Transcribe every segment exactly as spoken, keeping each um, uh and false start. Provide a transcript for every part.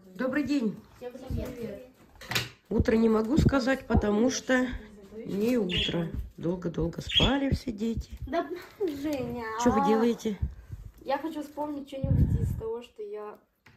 Добрый день. Утро не могу сказать, потому что не утро. Долго-долго спали все дети. Да, Женя. Что вы делаете? Я хочу вспомнить что-нибудь из того, что я...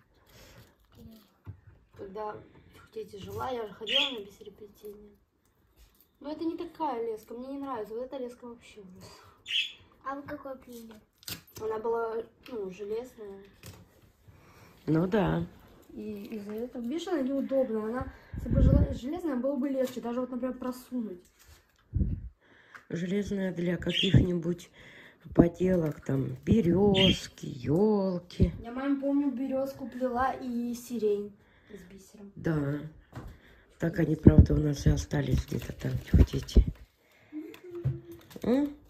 Когда в Тете жила, я же ходила на бисероплетение. Но это не такая леска, мне не нравится. Вот эта леска вообще ужас. А вы какой приняли? Она была, ну, железная. Ну да. И из-за этого, видишь, она неудобная. Она, если бы жела- железная, было бы легче. Даже вот, например, просунуть. Железная для каких-нибудь поделок, там, березки, елки. Я, маме, помню, березку плела и сирень с бисером. Да. Так они, правда, у нас и остались где-то там, в Тете. М?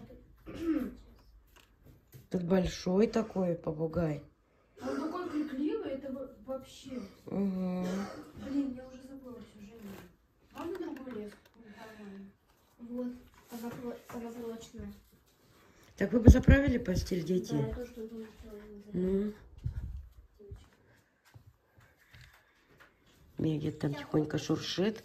Тут большой такой попугай. Он такой крикливый, это вообще... Угу. Блин, я уже забыла все, Женя. Можно другую леску? Вот, она, она прочная. Так вы бы заправили постель, дети? Да, я тоже думаю, что Ну. Меги там тихонько шуршит.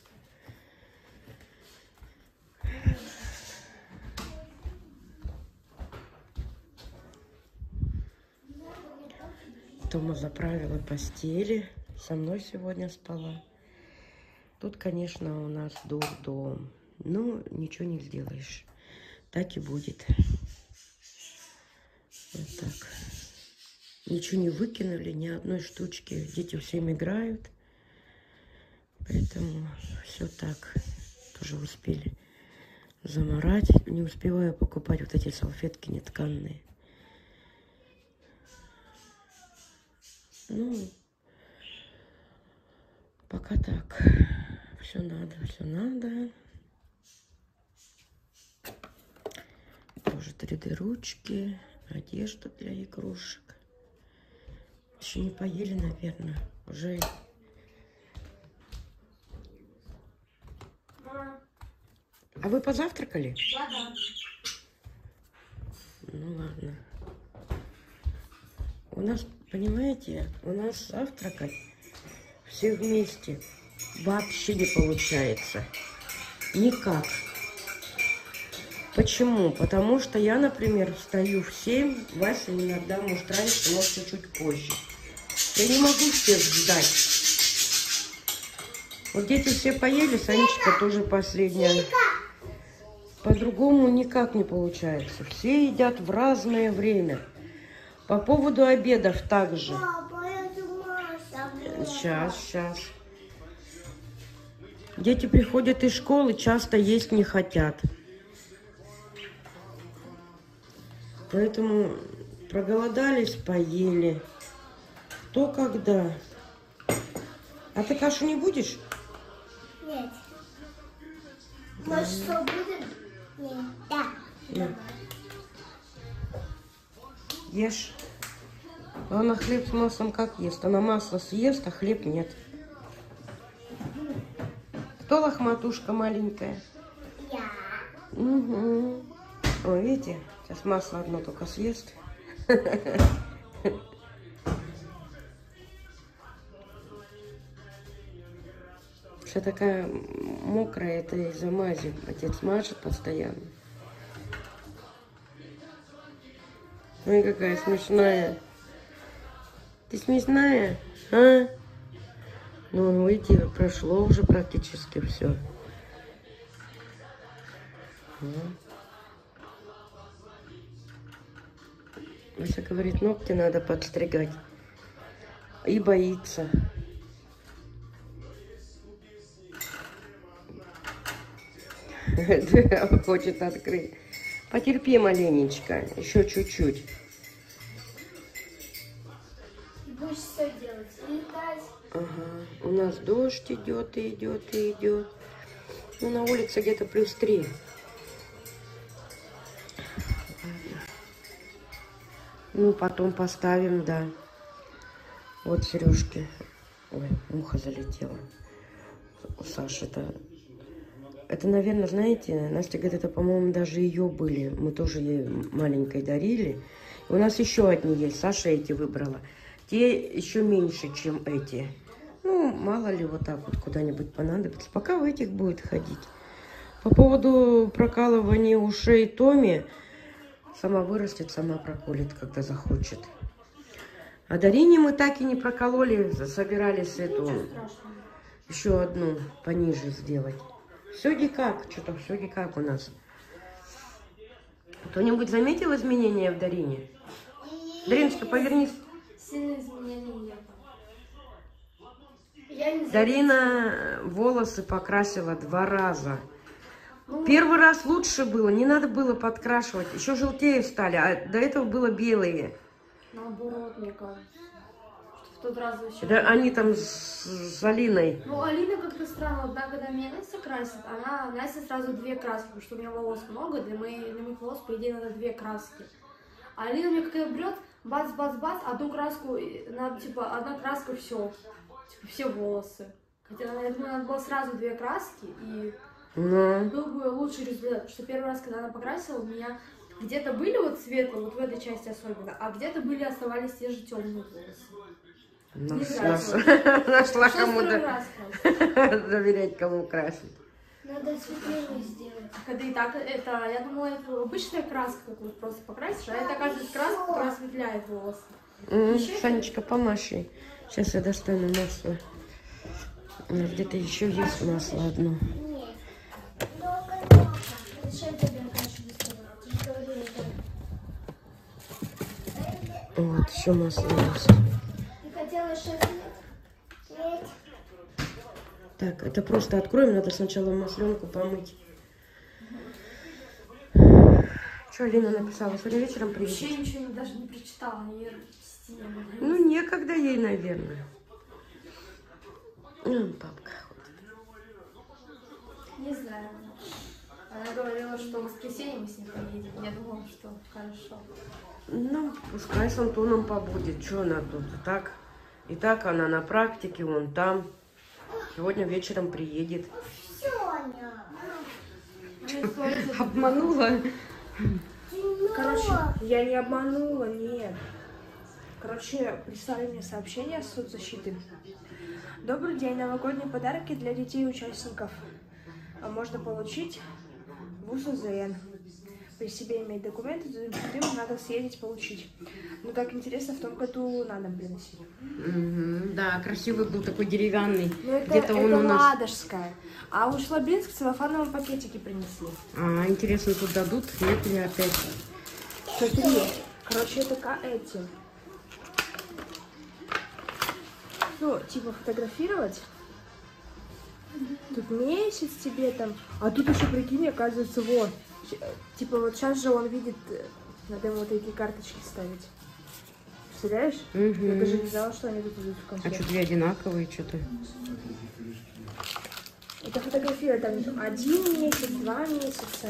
Тома заправила постели. Со мной сегодня спала. Тут, конечно, у нас дом. Ну, ничего не сделаешь. Так и будет. Вот так. Ничего не выкинули, ни одной штучки. Дети всем играют. Поэтому все так. Тоже успели заморать. Не успеваю покупать вот эти салфетки нетканные. Ну, пока так. Все надо, все надо. Тоже три дэ ручки, одежда для игрушек. Еще не поели, наверное. Уже. А вы позавтракали? Да, да. Ну ладно. У нас, понимаете, у нас завтракать все вместе вообще не получается. Никак. Почему? Потому что я, например, встаю в семь, Вася иногда может раньше, может чуть-чуть позже. Я не могу всех ждать. Вот дети все поели, Санечка тоже последняя. По-другому никак не получается. Все едят в разное время. По поводу обедов также. Сейчас, сейчас. Дети приходят из школы, часто есть не хотят. Поэтому проголодались, поели. Кто когда. А ты кашу не будешь? Нет. Может, что будет? Нет. Да. Нет. Ешь. А она хлеб с маслом как ест? Она масло съест, а хлеб нет. Кто лохматушка маленькая? Я. Угу. Ой, видите, сейчас масло одно только съест. Вся такая мокрая, это из-за мази. Отец мажет постоянно. Ой, какая смешная. Ты смешная, а? Ну, выйти, прошло уже практически все. Вася говорит, ногти надо подстригать. И боится. Хочет открыть. Потерпи маленечко, еще чуть-чуть. Будешь все делать. Летать. Ага. У нас дождь идет и идет и идет. Ну, на улице где-то плюс три. Ну, потом поставим, да. Вот сережки. Ой, муха залетела. У Саши это... Это, наверное, знаете, Настя говорит, это, по-моему, даже ее были. Мы тоже ей маленькой дарили. У нас еще одни есть. Саша эти выбрала. Те еще меньше, чем эти. Ну, мало ли, вот так вот куда-нибудь понадобится. Пока в этих будет ходить. По поводу прокалывания ушей Томи, сама вырастет, сама проколет, когда захочет. А Дарине мы так и не прокололи, собирались эту еще одну пониже сделать. Все никак, что-то все никак у нас. Кто-нибудь заметил изменения в Дарине? Дариночка, повернись. Сильные изменений нет. Я не знаю. Дарина волосы покрасила два раза. Первый раз лучше было, не надо было подкрашивать. Еще желтее стали, а до этого было белые. Наоборот, мне кажется. В тот раз вообще... Да, они там с, с Алиной. Ну, Алина как-то странно. Одна, когда меня Настя красит, она, Настя сразу две краски, потому что у меня волос много, для, моей, для моих волос, по идее, надо две краски. А Алина мне как-то берет, бац-бац-бац, одну краску, надо, типа, одна краска, все. Типа, все волосы. Хотя, я думаю, надо было сразу две краски, и Но... был бы лучший результат. Потому что первый раз, когда она покрасила, у меня где-то были вот светлые, вот в этой части особенно, а где-то были, оставались те же темные волосы. Нашла, нашла кому доверять, кому красить. Надо светлее сделать. Когда и так, это, я думала, это обычная краска, как вот просто покрасишь, а это, оказывается, краска, которая осветляет волосы. Mm, Санечка, помаши. Сейчас я достану масло. Где-то еще есть масло одно. Нет. Много-много. Зачем тебе кашу доставать? Вот, еще масло есть. Ты хотела шесть лет? Нет. Так, это просто откроем, надо сначала масленку помыть. Что Алина написала? Сегодня вечером приедет? Вообще ничего даже не прочитала, не стене. Ну, некогда ей, наверное. Ну, папка. Не знаю. Она говорила, что в воскресенье мы с ней поедем. Я думала, что хорошо. Ну, пускай с Антоном побудет. Что она тут? И так, и так она на практике, вон там. Сегодня вечером приедет. Обманула. Короче, я не обманула, нет. Короче, прислали мне сообщение с соцзащиты. Добрый день, новогодние подарки для детей-участников можно получить в УСЗН. При себе иметь документы, им надо съездить получить. Но так интересно, в том году на дом приносили. Угу, да, красивый был такой деревянный. Ну это, Где-то он это у нас... ладожская. А у Шлабинск в целлофановом пакетике принесли. А, интересно, тут дадут? Нет ли опять? Смотри, короче, это ка эти. Ну, типа фотографировать. Тут месяц тебе там. А тут еще, прикинь, оказывается, вот. Типа вот сейчас же он видит, надо ему вот такие карточки ставить. Представляешь? Угу. Я даже не знала, что они тут идут в конце. А что, две одинаковые что-то? Это фотография там один месяц, два месяца.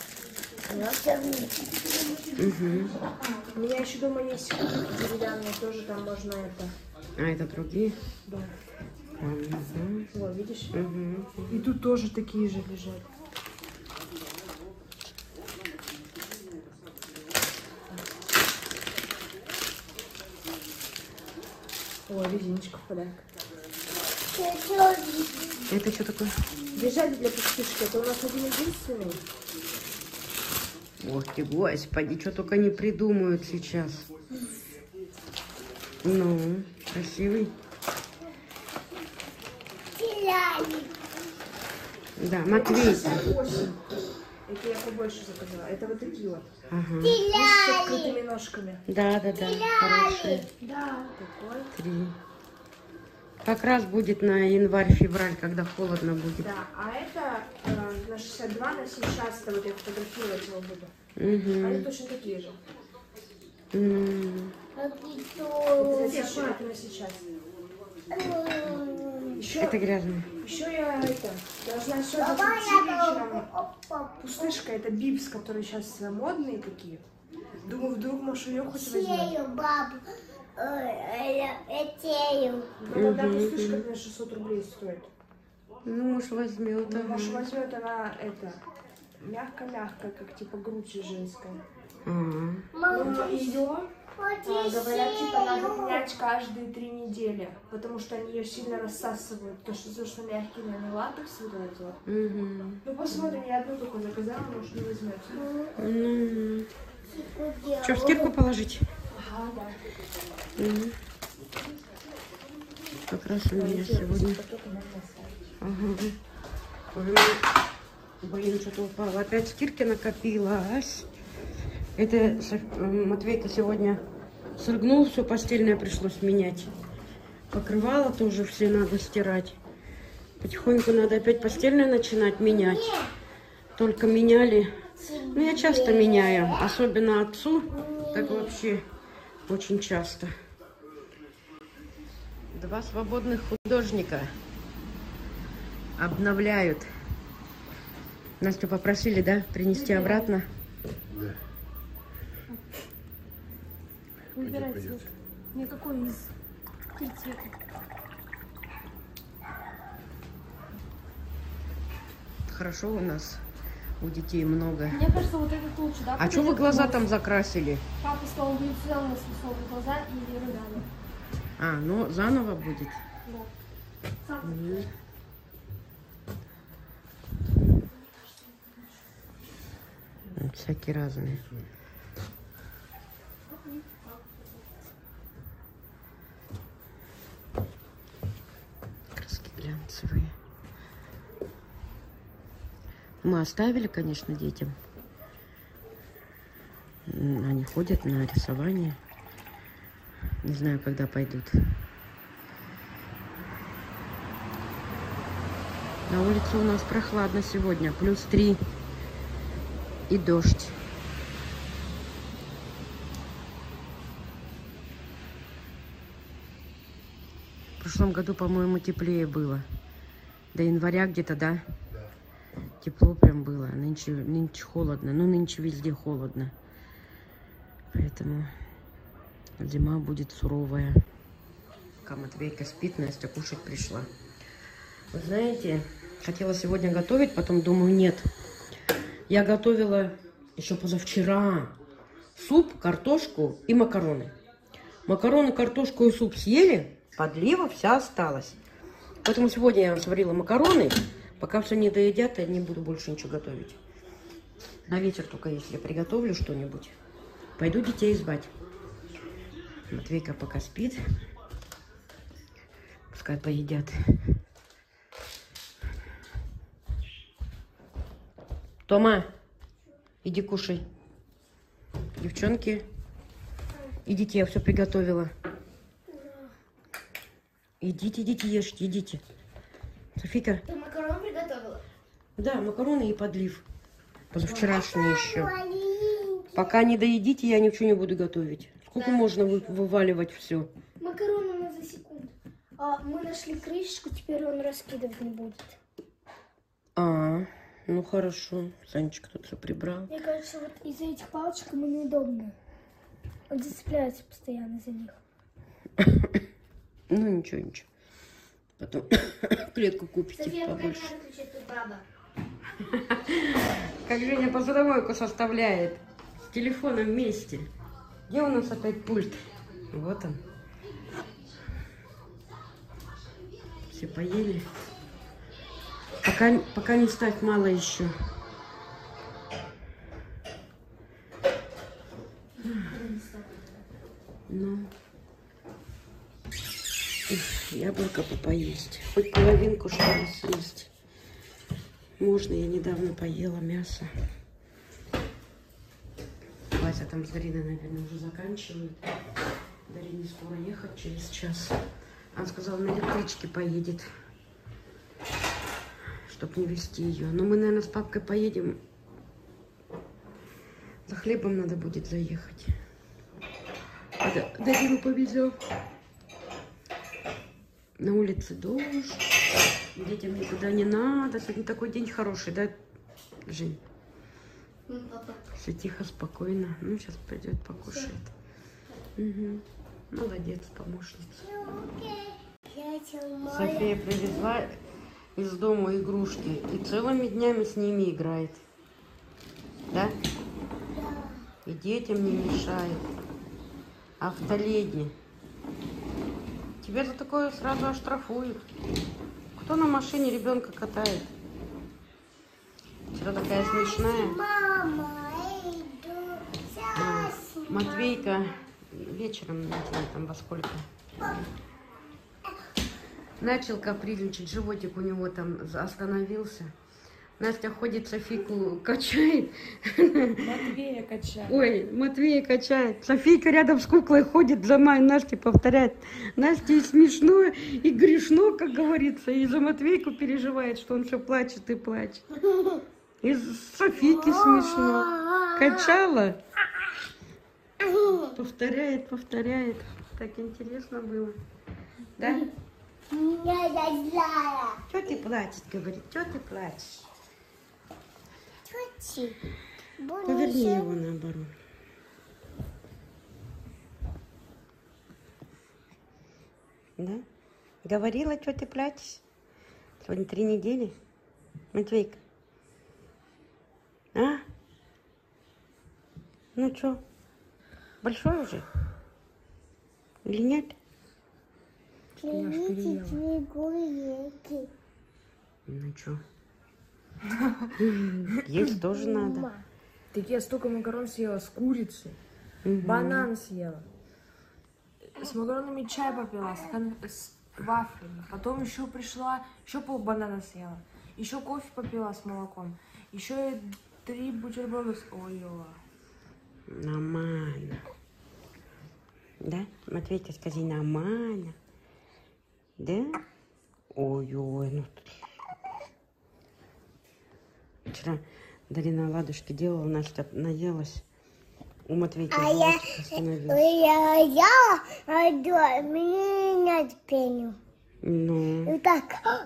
Угу. У меня еще дома есть деревянные, тоже там можно это. А это другие? Да. Угу. Вот, видишь? Угу. И тут тоже такие же лежат. Ой, резиночка в подарок. Это что такое? Держатель для пустышки. Это у нас один единственный. Ох ты, господи, что только не придумают сейчас. Ну, красивый. Да, Матвей. Это я побольше заказала. Это вот такие вот. Ага. С открытыми ножками. Да, да, да, хорошие. Да. Такой. Три. Как раз будет на январь-февраль, когда холодно будет. Да, а это э, на шестьдесят два, на семьдесят, вот я фотографировать его буду. Угу. Они точно такие же. М. Это на сейчас. Это на сейчас. Еще, Это грязно. еще я это, должна сегодня прийти вечером. Пустышка, это бибс, которые сейчас модные такие. Думаю, вдруг, может, ее хоть возьмем. бабу. Этею. Ну, тогда пустышка на шестьсот рублей стоит. Ну, муж возьмет. Ну, Ага. может, возьмет она это, мягко-мягко, как типа грудь женская. Ага. Мама, ее вот говорят, типа надо еще. менять каждые три недели, потому что они ее сильно рассасывают. То, что, то, что мягкий, наверное, латекс вот этот вот. Угу. Ну посмотрим, я одну только заказала, может не возьмете. Ну, Скидку что, в делала. скидку положить? Ага, да. Угу. Как раз у меня сегодня. Ага. Ой, блин, что-то упало. Опять скидки накопилась. Это Матвейка сегодня срыгнул, все постельное пришлось менять. Покрывало тоже все надо стирать. Потихоньку надо опять постельное начинать менять. Только меняли. Ну, я часто меняю. Особенно отцу. Так вообще очень часто. Два свободных художника обновляют. Настю попросили, да, принести обратно? Да. Выбирай Пойдет, цвет. пойдет. Мне какой из три цвета? Хорошо у нас у детей много. Мне кажется, вот этот лучше, да? А потому что вы что глаза нос. там закрасили? Папа сказал, будет сделано смысл глаза и румяна. А, ну заново будет. Да. Сам. Мгм. Вот всякие разные. Краски глянцевые. Мы оставили, конечно, детям. М, Они ходят на рисование. Не знаю, когда пойдут. На улице у нас прохладно сегодня. Плюс три. И дождь. В прошлом году, по-моему, теплее было. До января где-то, да? Тепло прям было. Нынче, нынче холодно. Ну, нынче везде холодно. Поэтому зима будет суровая. Пока Матвейка спит, Настя кушать пришла. Вы знаете, хотела сегодня готовить, потом думаю, нет. Я готовила еще позавчера суп, картошку и макароны. Макароны, картошку и суп съели, подлива вся осталась. Поэтому сегодня я сварила макароны. Пока все не доедят, я не буду больше ничего готовить. На вечер только, если я приготовлю что-нибудь, пойду детей звать. Матвейка пока спит. Пускай поедят. Тома, иди кушай. Девчонки, идите, я все приготовила. Идите, идите, ешьте, идите. Софика? Ты макарон приготовила? Да, макароны и подлив. Позавчерашние еще. Пока не доедите, я ничего не буду готовить. Сколько Да. можно вы- вываливать все? Макароны у нас засекут. А, мы нашли крышечку, теперь он раскидывать не будет. А, ну хорошо. Санечка тут все прибрал. Мне кажется, вот из-за этих палочек ему неудобно. Он зацепляется постоянно за них. Ну ничего, ничего. Потом клетку купите София, пока не побольше. надо кричать, тут баба. Как Женя посудомойку составляет. С телефоном вместе. Где у нас опять пульт? Вот он. Все поели. Пока, пока не ставь, мало еще. Ну. Ух, яблоко бы поесть. Хоть половинку, что ли, съесть. Можно, я недавно поела мясо. Вася там с Дариной, наверное, уже заканчивает. Дарине скоро ехать, через час. Она сказала, на электричке поедет, чтобы не везти ее. Но мы, наверное, с папкой поедем. За хлебом надо будет заехать. А да, Дарину повезем. На улице дождь. Детям никуда не надо. Сегодня такой день хороший, да, Жень? Папа. Все тихо, спокойно. Ну, сейчас пойдет, покушает. Угу. Молодец, помощница. София привезла из дома игрушки и целыми днями с ними играет. Да? И детям не мешает. Автоледи. Тебя за такое сразу оштрафуют. Кто на машине ребенка катает? Вчера такая смешная. Мама, иду. А, Матвейка вечером, не знаю, там во сколько, начал капризничать, животик у него там остановился. Настя ходит, Софийку качает. Матвея качает. Ой, Матвея качает. Софийка рядом с куклой ходит, за мной Насте повторяет. Насте и смешно, и грешно, как говорится. И за Матвейку переживает, что он все плачет и плачет. И Софийке смешно. Качала. Повторяет, повторяет. Так интересно было. Да? Я злая. Что ты плачешь, говорит? Что ты плачешь? Чуть-чуть. Поверни его наоборот. Да? Говорила, что ты плачешь? Сегодня три недели. Матвейка. А? Ну что? Большой уже? Или нет? Привите снегурки. Ну что? Есть тоже надо. Так я столько макарон съела с курицей, банан съела, с макаронами чай попила, с, кон... с вафлями. Потом еще пришла, еще пол банана съела, еще кофе попила с молоком, еще три бутерброда с... Ой-ой. Нормально. Да? Матвейка, скажи, нормально. Да? Ой-ой, ну... Вчера Дарина оладушки делала, Настя наелась. У Матвейки А я, я, я, я, мне нет пеню. Ну, Вот так.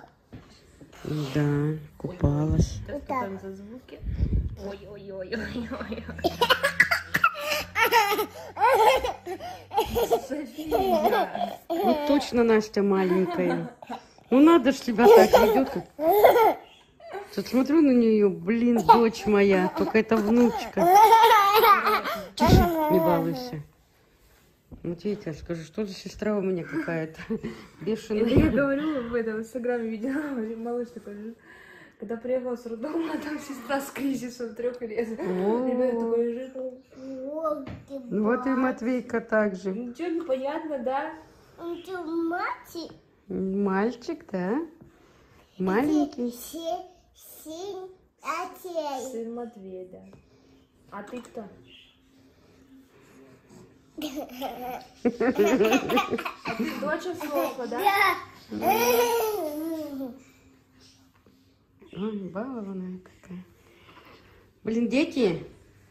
да, купалась. Вот так. За звуки. Ой-ой-ой-ой-ой. София. Вот точно Настя маленькая. Ну надо ж тебя так ведет. Тут смотрю на нее, блин, дочь моя, только это внучка. Тише, не балуйся. Вот видите, я скажу, что за сестра у меня какая-то бешеная. Я говорю, в этом инстаграме видела, малыш такой лежит. Когда приехала с роддома, там сестра с кризисом трех лет. Ребенок такой лежит. Ну вот и Матвейка также. Ничего не понятно, да? Он что, мать? Мальчик, да? Маленький. Сын, отец. Сын Матвей, да. А ты кто? А ты дочь Софа, да? Ой, балованная какая. Блин, дети.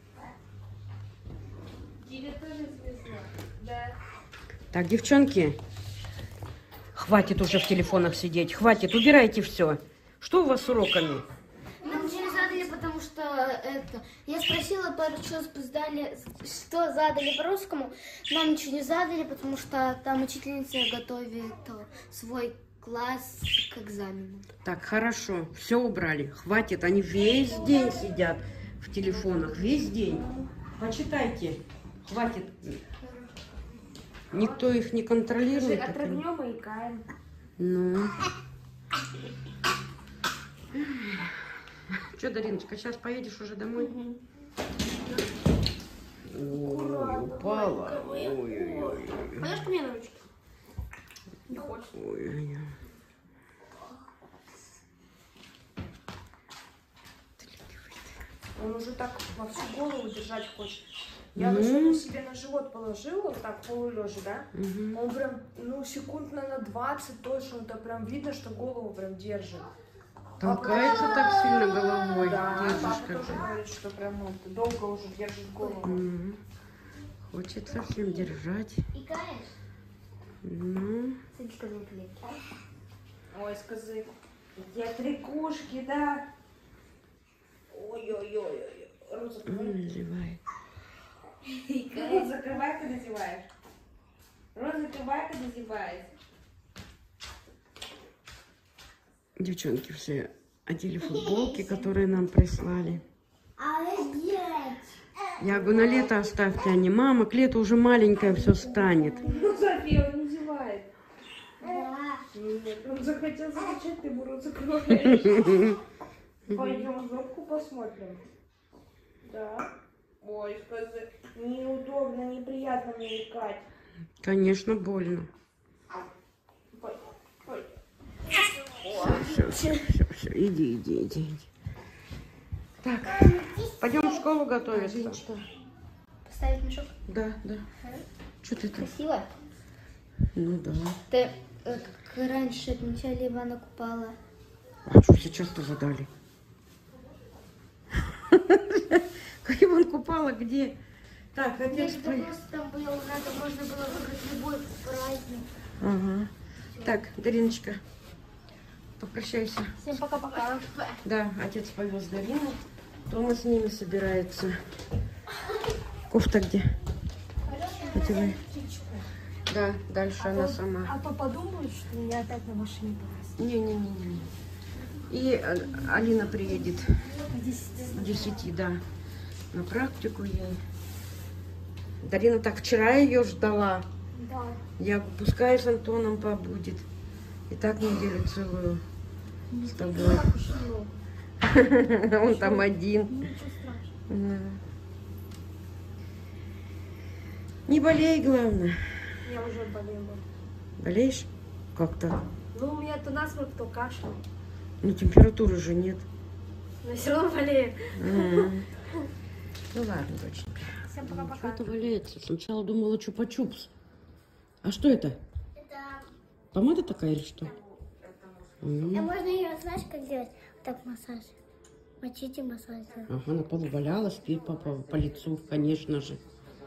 Тебе тоже смешно, да? Так, девчонки, хватит уже в телефонах сидеть, хватит, убирайте все. Что у вас с уроками? Нам ничего не задали, потому что это... Я спросила пару часов, задали, что задали по-русскому. Нам ничего не задали, потому что там учительница готовит свой класс к экзамену. Так, хорошо, все убрали, хватит, они весь день сидят в телефонах, весь день. Почитайте, хватит. Никто их не контролирует. Отрыгнем и икаем. Ну. Че, Дариночка, сейчас поедешь уже домой? Угу. Ой, упала. Ой-ой-ой. Пойдешь ко мне на ручки? Не хочешь? Ой-ой-ой. Он уже так во всю голову держать хочет. Я Ну. машину себе на живот положила, вот так полулежа, да? Угу. Он прям, ну, секунд на двадцать точно, это прям видно, что голову прям держит. Толкается так сильно головой. Да, Держишь папа как тоже бы. говорит, что прям ну, ты долго уже держишь голову. Мгм. Хочет совсем держать. Икаешь? Ну. Смотри, как мне клеит. Ой, скажи, я три кушки, да? Ой-ой-ой, рот закрывай. Он называет. Рот закрывай, когда зеваешь. Рот закрывай, когда зеваешь. Девчонки все одели футболки, которые нам прислали. А где? Я говорю, на лето оставьте, а не мама, к лету уже маленькая все станет. Ну, София, он не зевает. Нет, он захотел закачать, ты ему рот закроешь. Пойдем жопку посмотрим. Да. Ой, скажи, неудобно, неприятно мне икать. Конечно, больно. Пойдем, пойдем. Все, все, все, все, иди, иди, иди, иди. Так, пойдем в школу готовиться. Поставить мешок? Да, да. Что ты там? Красиво? Ну да. Ты э, как раньше отмечали Ивана Купала. А что сейчас-то задали? Как Иван Купала, где? Так, отец Нет, твой. просто там было, надо, можно было выбрать любой праздник. Ага. Так, Дариночка, попрощайся. Всем пока-пока. Да, отец повез Дарину. Тома с ними собирается. Кофта где? Одевай. Да, дальше она сама. А то подумают, что меня опять на машине повезли. Не-не-не. И э, Алина приедет По десяти. к десяти, да, на практику ей. Дарина так вчера ее ждала. Да. Я говорю, пускай с Антоном побудет. И так неделю целую с тобой. Так уж много. Он там один. Ничего страшного. Да. Не болей, главное. Я уже болела. Болеешь? Как так? Ну, у меня то насморк, то кашель. Ну, температуры же нет. Но все равно болею. М. Ну ладно, доченька. Всем Что пока-пока. это валяется? Сначала думала чупа-чупс. А что это? Это... Помада такая или что? М. А можно ее, знаешь, как делать? Вот так массаж. Мочите массаж. делать. Ага, на полу валялась, спит по, по, по лицу, конечно же.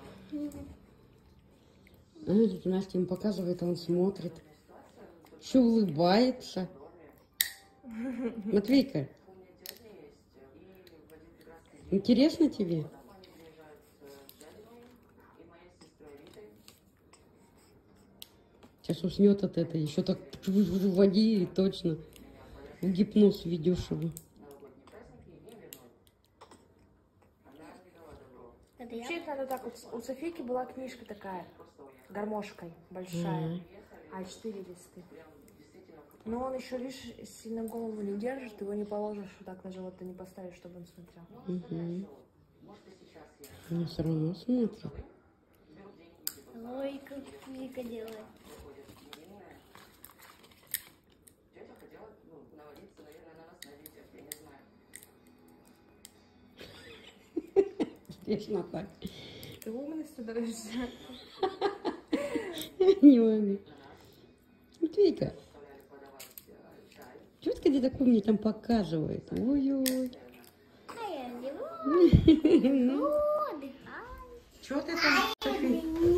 А, тут Настя ему показывает, а он смотрит. Еще улыбается. Матвейка, интересно тебе? Сейчас уснет от этого. Еще так вводи и точно в гипноз ведешь его. Это я? Вообще их надо так вот. У Софийки была книжка такая, гармошкой, большая. Мгм. а четыре листы. Но он еще, видишь, сильно голову не держит, его не положишь вот так на живот, ты не поставишь, чтобы он смотрел. Угу. Но все равно смотрит. Ой, как Вика делает. Смешно так. Ты умный становишься. Не могу. Матвейка. Четко где такой мне там показывает. Ой-ой. А я люблю отдыхать. Чего ты там, Софи?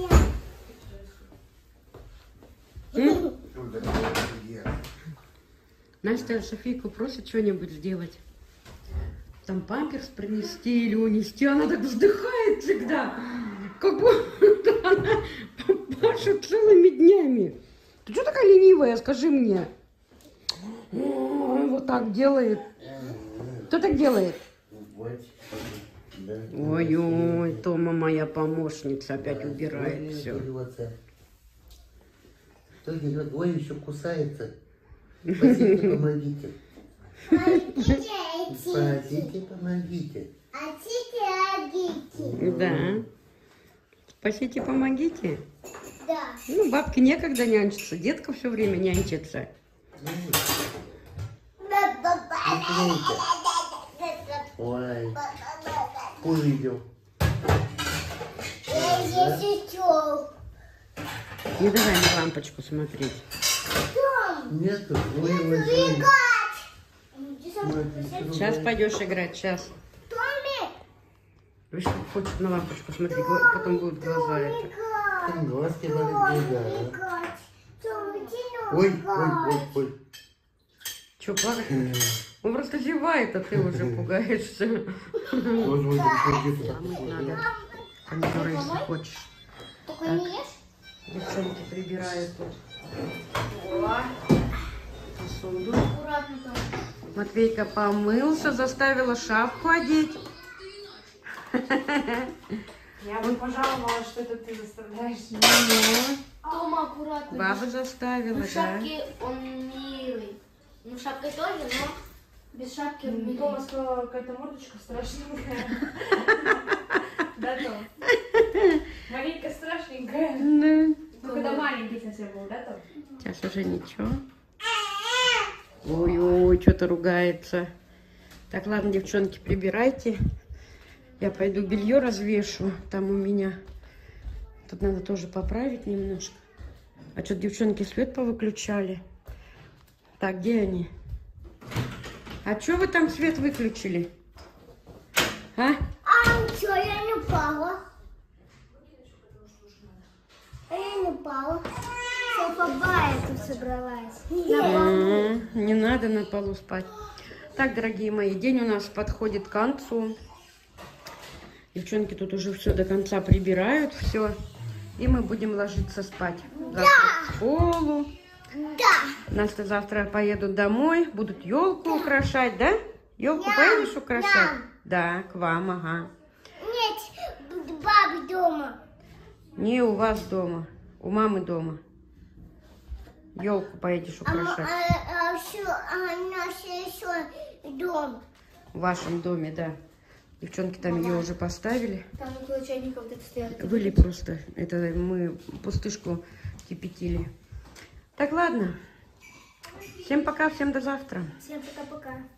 Настя Софийку просит что-нибудь сделать. Там памперс принести или унести. Она так вздыхает всегда. Как будто она пашет целыми днями. Ты что такая ленивая, скажи мне? Ой, вот так делает. Кто так делает? Ой-ой, Тома моя помощница опять убирает все. Кто делает? Ой, еще кусается. Спасите, помогите. Спасите, помогите. Да. Спасите, помогите. Да. Ну, бабке некогда нянчиться, детка все время нянчится. Ой, увидел. Не давай на лампочку смотреть. Нет, ой, ой, ой. Сейчас пойдешь играть, сейчас. Видишь, хочет на лампочку смотреть, гла- потом будут глаза это. Глазки болят, глаза. Ой, ой, ой, ой. Че, плакать? Он просто зевает, а ты уже пугаешься. Ой, ой, ой, Помыть надо помидоры, если хочешь. Только не ешь? Девчонки прибирают тут посуду. Аккуратно тоже. Матвейка помылся, заставила шапку одеть. Я бы пожаловалась, что это ты заставляешь. Ну, Тома аккуратно. баба заставила, Ну, да. в шапке он милый. Ну, шапкой тоже, но без шапки он милый. Тома сказала, какая-то мордочка страшненькая. Да, Том? Маленькая страшненькая. Да. Ну, когда маленький совсем был, да, Том? Сейчас уже ничего. Ой-ой, что-то ругается. Так, ладно, девчонки, прибирайте. Я пойду белье развешу. Там у меня. Тут надо тоже поправить немножко. А что, девчонки свет повыключали? Так, где они? А что вы там свет выключили? А? А ничего, я не упала. А я не упала. Софа-бая тут собралась. М, Не надо на полу спать. Так, дорогие мои, день у нас подходит к концу. Девчонки тут уже все до конца прибирают, все. И мы будем ложиться спать. Завтра в школу. Да. Настя завтра поедут домой, будут елку украшать, да? Елку поедешь украшать? Да, к вам, ага. Нет, бабы дома. Не у вас дома, у мамы дома. Елку поедешь А, м- украшать. а, а, еще, а наш еще дом. В вашем доме, да. Девчонки там ее уже поставили. Там около чайника вот это стоят. Выли просто. Это мы пустышку кипятили. Так, ладно. Всем пока, всем до завтра. Всем пока-пока.